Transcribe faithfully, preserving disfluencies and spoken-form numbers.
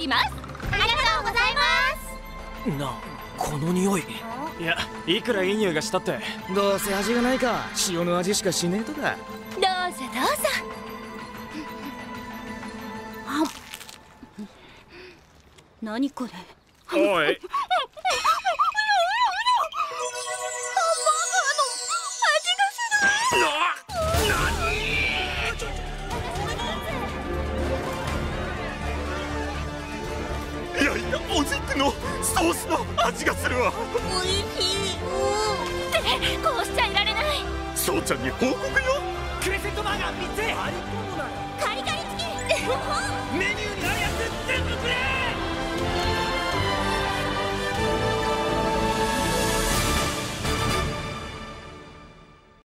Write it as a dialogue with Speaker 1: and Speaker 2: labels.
Speaker 1: ります。ありがとうございます。
Speaker 2: なあ、この匂い。いや、いくらいい匂いがしたって、
Speaker 3: どうせ味がないか、塩の味しかしねえとか。
Speaker 1: どうぞどうぞ。あ、何これ。
Speaker 2: おい。
Speaker 4: 焼いたお肉のソースの味がするわ。
Speaker 1: おいしい。ってこうしちゃいられない。
Speaker 4: 翔ちゃんに報告よ。
Speaker 2: クレセントバーガーみっつ。
Speaker 1: カリカリチキン。
Speaker 2: メニューにあるやつ全部くれ。